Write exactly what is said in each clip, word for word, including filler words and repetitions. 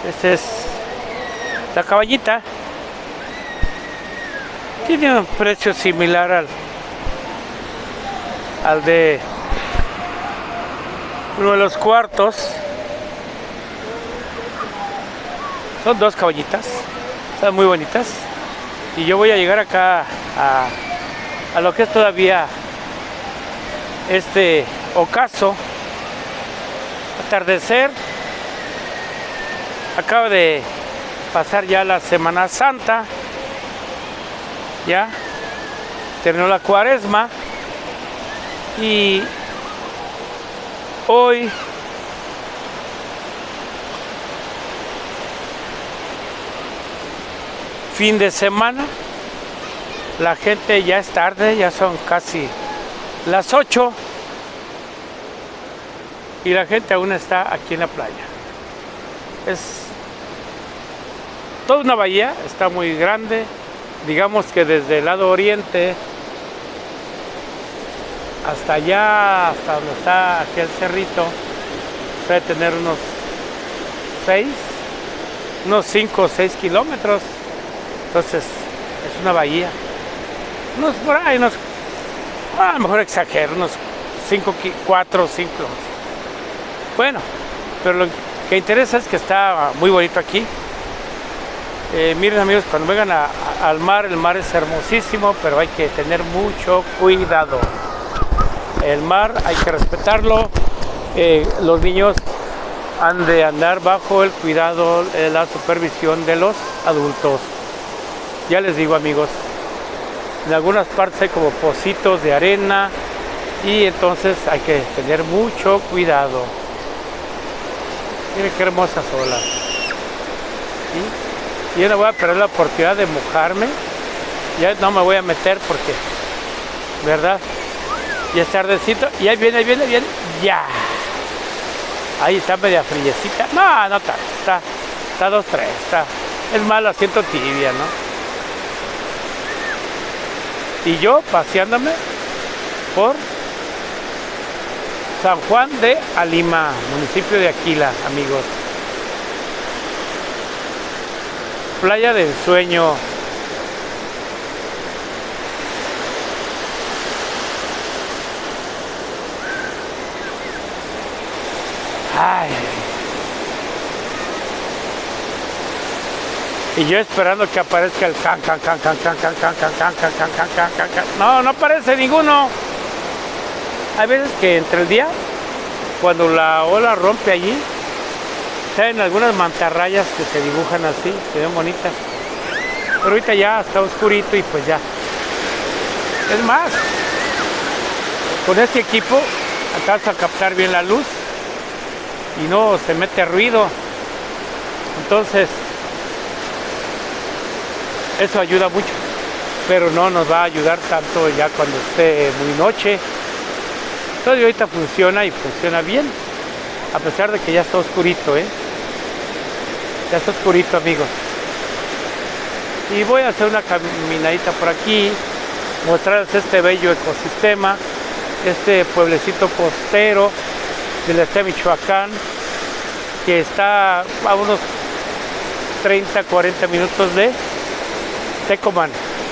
Esta es la cabañita. Tiene un precio similar al, al de uno de los cuartos. Son dos cabañitas, están muy bonitas. Y yo voy a llegar acá a, a lo que es todavía este ocaso, atardecer. Acaba de pasar ya la Semana Santa, ya terminó la Cuaresma y hoy fin de semana. La gente ya es tarde, ya son casi las ocho y la gente aún está aquí en la playa. Es toda una bahía, está muy grande. Digamos que desde el lado oriente hasta allá, hasta donde está aquel cerrito, puede tener unos seis, unos cinco o seis kilómetros. Entonces es una bahía. Unos por ahí, unos, a lo mejor exagero, unos cinco, cuatro o cinco. Bueno, pero lo que interesa es que está muy bonito aquí. Eh, miren amigos, cuando vengan a, a, al mar, el mar es hermosísimo, pero hay que tener mucho cuidado. El mar hay que respetarlo. Eh, los niños han de andar bajo el cuidado, eh, la supervisión de los adultos. Ya les digo amigos, en algunas partes hay como pocitos de arena y entonces hay que tener mucho cuidado. Miren qué hermosas olas. ¿Sí? Yo no voy a perder la oportunidad de mojarme. Ya no me voy a meter porque, ¿verdad? Ya es tardecito y ahí viene, ahí viene, ahí viene. Ya. Ahí está media friecita. No, no está. Está, está dos, tres. Está. Es malo, asiento tibia, ¿no? Y yo paseándome por San Juan de Alima, municipio de Aquila, amigos. Playa del Sueño. Ay. Y yo esperando que aparezca el can, can, can, can, can, can, can, can, can, can, can, can, can, can. No, no aparece ninguno. Hay veces que entre el día, cuando la ola rompe allí, salen algunas mantarrayas que se dibujan así, se ven bonitas. Pero ahorita ya está oscurito y pues ya. Es más, con este equipo alcanza a captar bien la luz y no se mete ruido. Entonces, eso ayuda mucho, pero no nos va a ayudar tanto ya cuando esté muy noche. Todavía ahorita funciona y funciona bien, a pesar de que ya está oscurito, ¿eh? Ya está oscurito, amigos. Y voy a hacer una caminadita por aquí, mostrarles este bello ecosistema, este pueblecito costero del estado de Michoacán, que está a unos treinta, cuarenta minutos de Tecomán.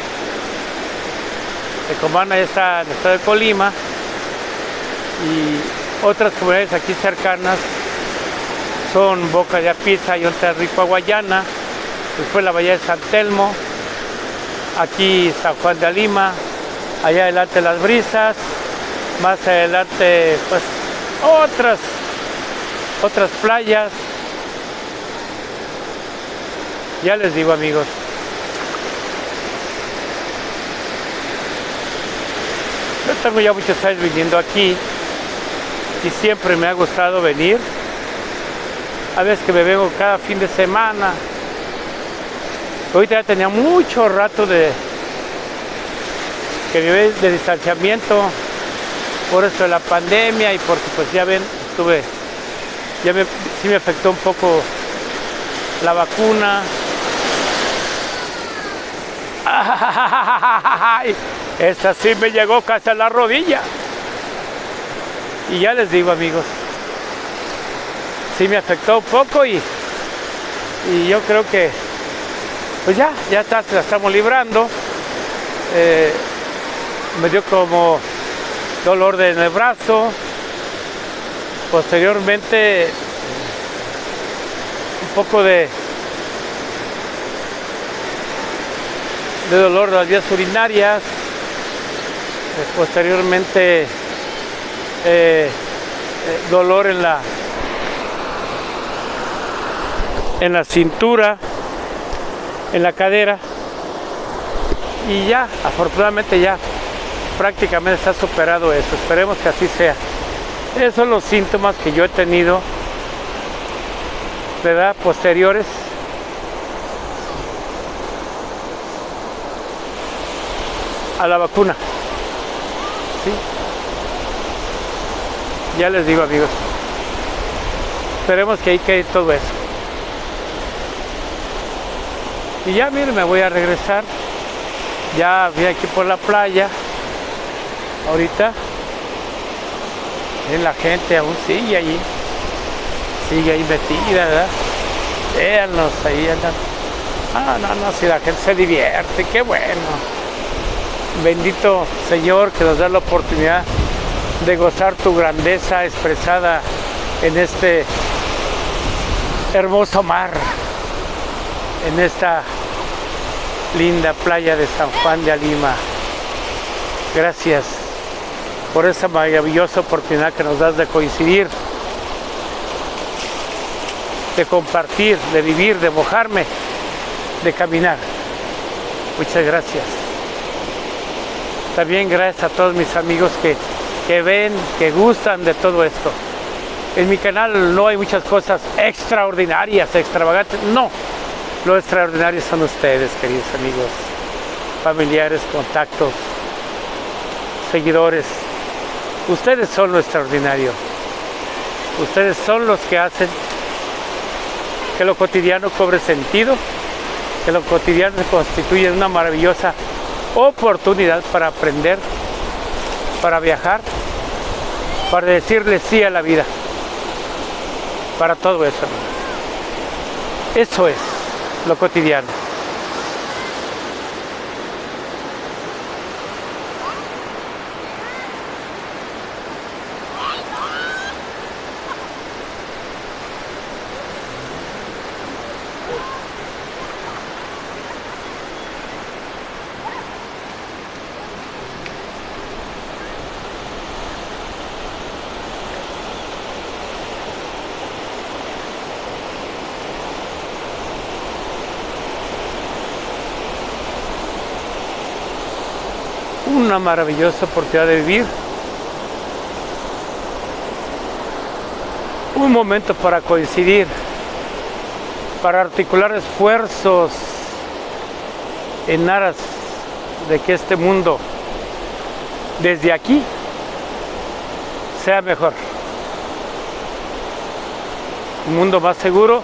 Tecomán ahí está en el estado de Colima y otras comunidades aquí cercanas son Boca de Apisa y otra Rico Guayana, después la bahía de San Telmo, aquí San Juan de Alima, allá adelante Las Brisas, más adelante pues otras otras playas. Ya les digo amigos, yo tengo ya muchos años viniendo aquí y siempre me ha gustado venir. A veces que me vengo cada fin de semana. Ahorita ya tenía mucho rato de que viví de distanciamiento por esto de la pandemia y porque pues ya ven, estuve, ya me, sí me afectó un poco la vacuna. ¡Ay! Esta sí me llegó casi a la rodilla. Y ya les digo amigos, sí me afectó un poco y Y yo creo que pues ya, ya está, la estamos librando. Eh, me dio como dolor de- en el brazo. Posteriormente un poco de, de dolor de las vías urinarias. Eh, posteriormente eh, eh, dolor en la en la cintura, en la cadera, y ya, afortunadamente ya prácticamente está superado eso. Esperemos que así sea. Esos son los síntomas que yo he tenido, ¿verdad?, posteriores a la vacuna. ¿Sí? Ya les digo, amigos, esperemos que ahí quede todo eso. Y ya, miren, me voy a regresar. Ya vi aquí por la playa ahorita. Miren, la gente aún sigue allí, sigue ahí metida, ¿verdad? Véanlos, ahí andan. Ah, no, no, si la gente se divierte, qué bueno. Bendito Señor, que nos da la oportunidad de gozar tu grandeza expresada en este hermoso mar, en esta linda playa de San Juan de Alima. Gracias por esa maravillosa oportunidad que nos das de coincidir, de compartir, de vivir, de mojarme, de caminar. Muchas gracias. También gracias a todos mis amigos que, que ven, que gustan de todo esto. En mi canal no hay muchas cosas extraordinarias, extravagantes, no. Lo extraordinario son ustedes, queridos amigos, familiares, contactos, seguidores. Ustedes son lo extraordinario. Ustedes son los que hacen que lo cotidiano cobre sentido, que lo cotidiano se constituye una maravillosa oportunidad para aprender, para viajar, para decirle sí a la vida, para todo eso. Eso es lo cotidiano. Una maravillosa oportunidad de vivir, un momento para coincidir, para articular esfuerzos en aras de que este mundo desde aquí sea mejor, un mundo más seguro,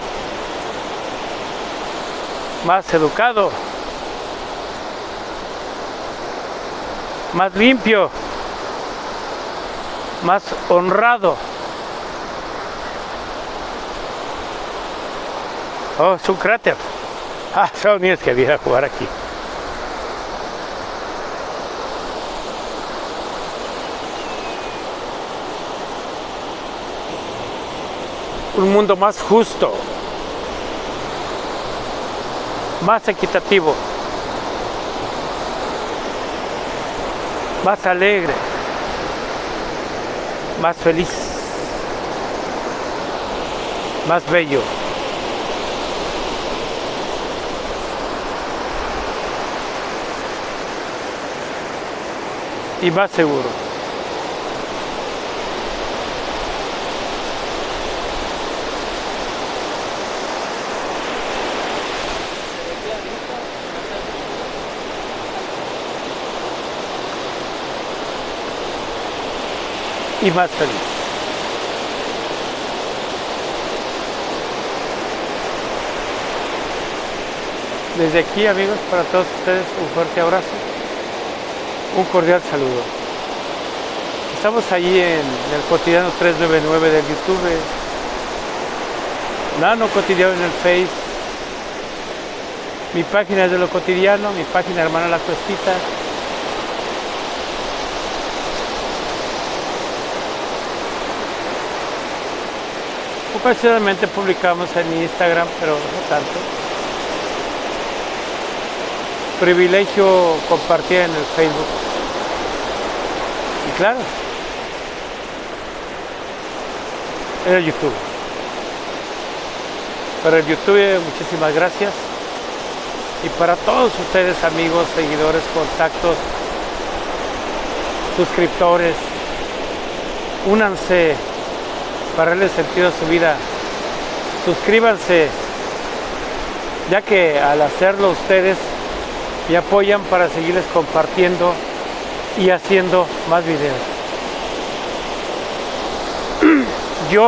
más educado, más limpio, más honrado. Oh, es un cráter. Ah, son niños que vienen a jugar aquí. Un mundo más justo, más equitativo, más alegre, más feliz, más bello. Y más seguro. Y más feliz. Desde aquí, amigos, para todos ustedes, un fuerte abrazo, un cordial saludo. Estamos allí en el Cotidiano trescientos noventa y nueve del YouTube, Nano Cotidiano en el Face, Mi página es de lo cotidiano, mi página Hermana La Cuestita. Ocasionalmente publicamos en Instagram, pero no tanto. Privilegio compartir en el Facebook. Y claro, en el YouTube. Para el YouTube, muchísimas gracias. Y para todos ustedes, amigos, seguidores, contactos, suscriptores, únanse para darle sentido a su vida. Suscríbanse, ya que al hacerlo ustedes me apoyan para seguirles compartiendo y haciendo más videos. Yo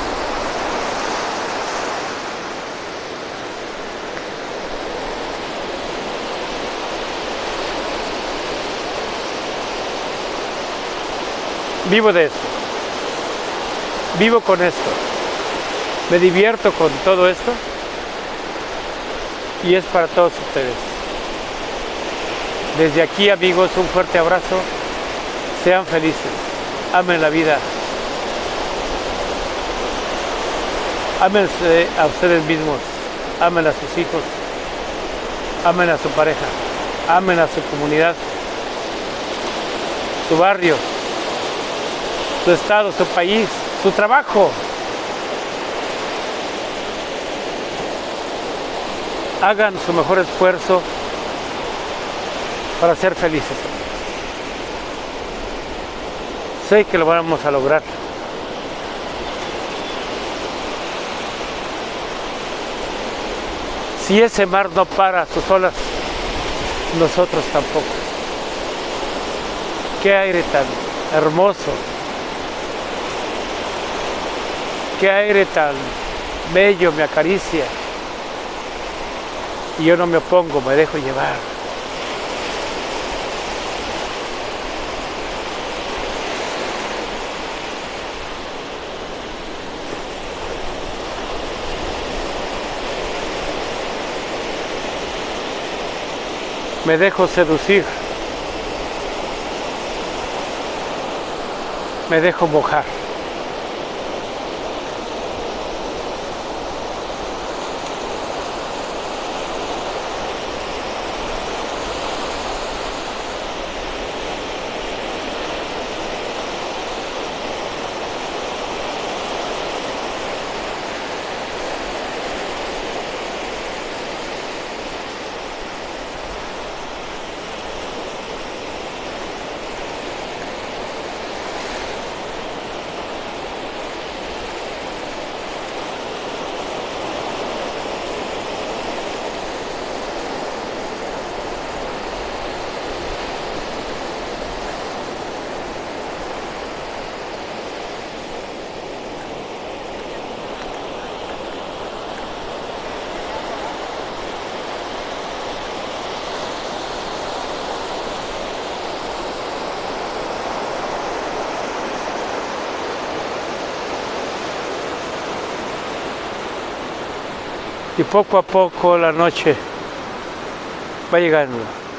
vivo de esto, vivo con esto, me divierto con todo esto y es para todos ustedes. Desde aquí, amigos, un fuerte abrazo, sean felices, amen la vida, ámense a ustedes mismos, amen a sus hijos, amen a su pareja, amen a su comunidad, su barrio, su estado, su país, su trabajo. Hagan su mejor esfuerzo para ser felices. Sé que lo vamos a lograr. Si ese mar no para sus olas, nosotros tampoco. Qué aire tan hermoso. Qué aire tan bello me acaricia. Y yo no me opongo, me dejo llevar. Me dejo seducir. Me dejo mojar. Y poco a poco la noche va llegando.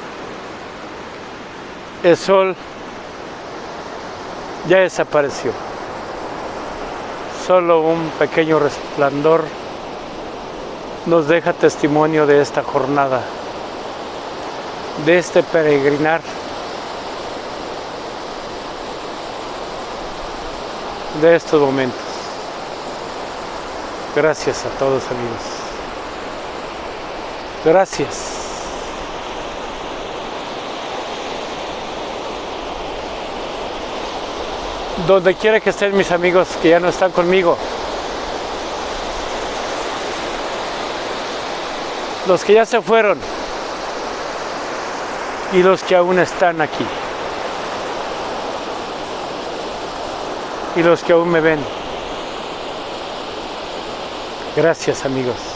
El sol ya desapareció. Solo un pequeño resplandor nos deja testimonio de esta jornada, de este peregrinar, de estos momentos. Gracias a todos, amigos. Gracias. Donde quiera que estén mis amigos que ya no están conmigo, los que ya se fueron y los que aún están aquí y los que aún me ven. Gracias, amigos.